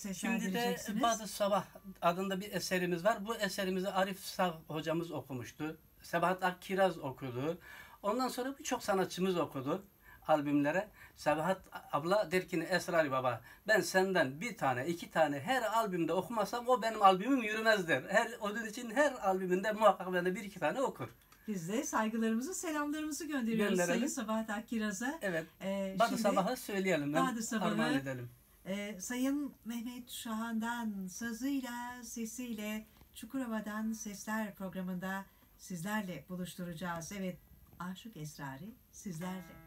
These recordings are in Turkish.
Şimdi de seslendireceksiniz? Badı Sabah adında bir eserimiz var. Bu eserimizi Arif Sağ hocamız okumuştu. Sabahat Akkiraz okudu. Ondan sonra birçok sanatçımız okudu albümlere. Sabahat abla der ki Esrar baba, ben senden bir tane iki tane her albümde okumasam o benim albümüm yürümez der. Onun için her albümünde muhakkak bende bir iki tane okur. Biz de saygılarımızı, selamlarımızı gönderiyoruz Sayın Sabahat Akkiraz'a. Evet. Badı Sabah'ı söyleyelim. Badı Sabah'ı edelim. Sayın Mehmet Şahan'dan sazıyla, sesiyle Çukurova'dan Sesler programında sizlerle buluşturacağız. Evet, Aşık Esrarı sizlerle.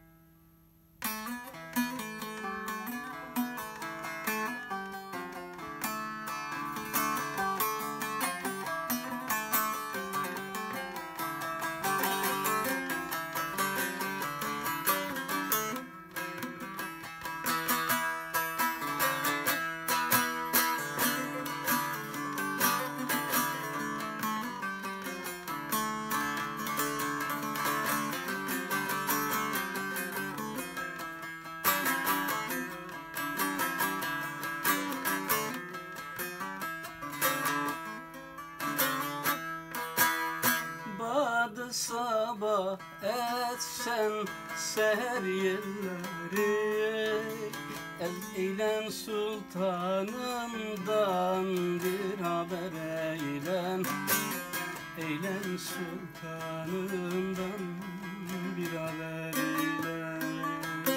Sabah etsen seher yerleri, eylem sultanından bir haber eylem, eylem sultanından bir haber eylem.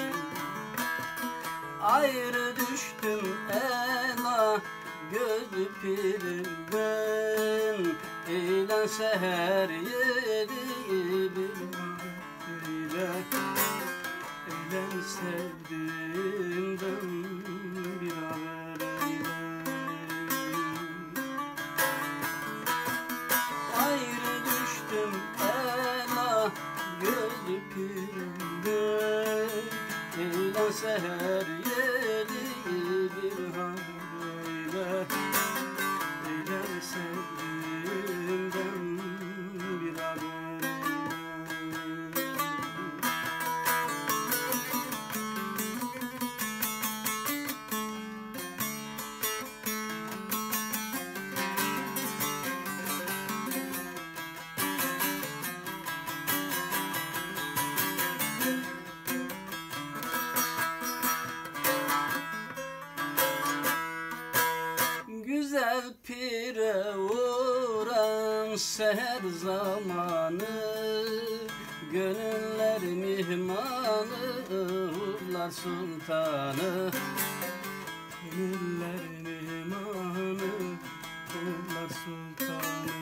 Ayrı düştüm ela gözü pirimden, eylem seher yeri bir eyle, eylem sevdiğimden bir haber eyle. Ayrı düştüm ela gözü pirimden, eylem seher yeri bir haber eyle, eylem sevdiğimden bir haber. Güzel pire uğran seher zamanı, gönüller mihmanı, ruhlar sultanı. Gönüller mihmanı, ruhlar sultanı.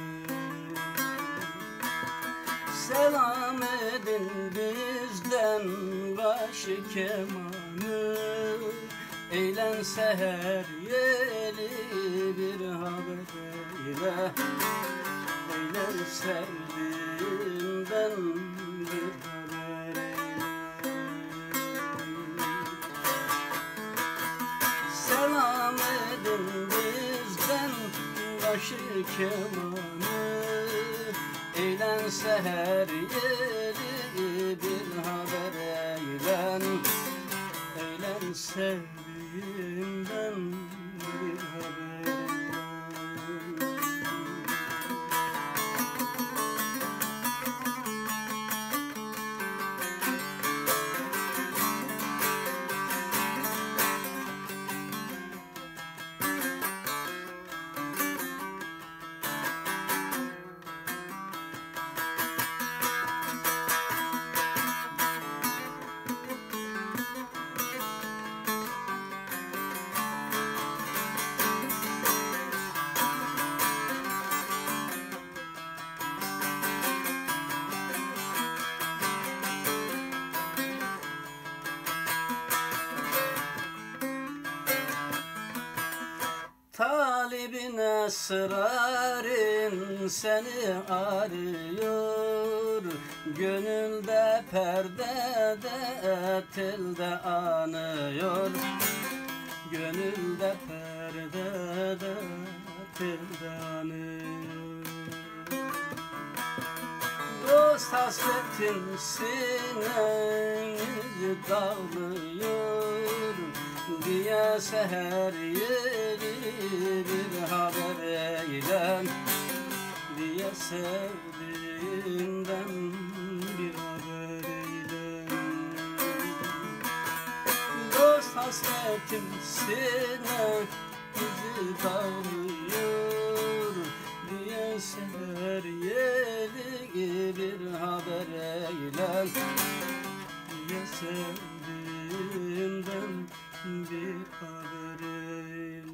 Selam edin bizden başı kemanı, eylem seher yeli bir haber eyle, eylem sevdiğimden bir haber eyle. Selam edin bizden başı kemanı, eylem seher yeli bir haber eylem, eylem sevdiğimden bir haber. Talibin esrarın seni arıyor, gönülde perdede tilde anıyor, gönülde perdede tilde anıyor. Dost hasretin sinemizi dağlıyor diye seher yeri sevdiğimden bir haber eyle. Dost hasretim sine bizi bağlıyor diye sever yeli bir haber eyle. Diye sevdiğimden bir haber eyle.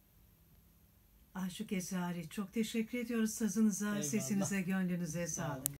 Aşık Esrari, çok teşekkür ediyoruz sazınıza, Eyvallah. sesinize, gönlünüze sağlık.